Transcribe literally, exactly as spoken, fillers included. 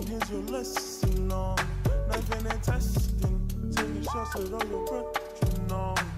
here's your lesson on knifing and testing, taking shots at all your breath, you know.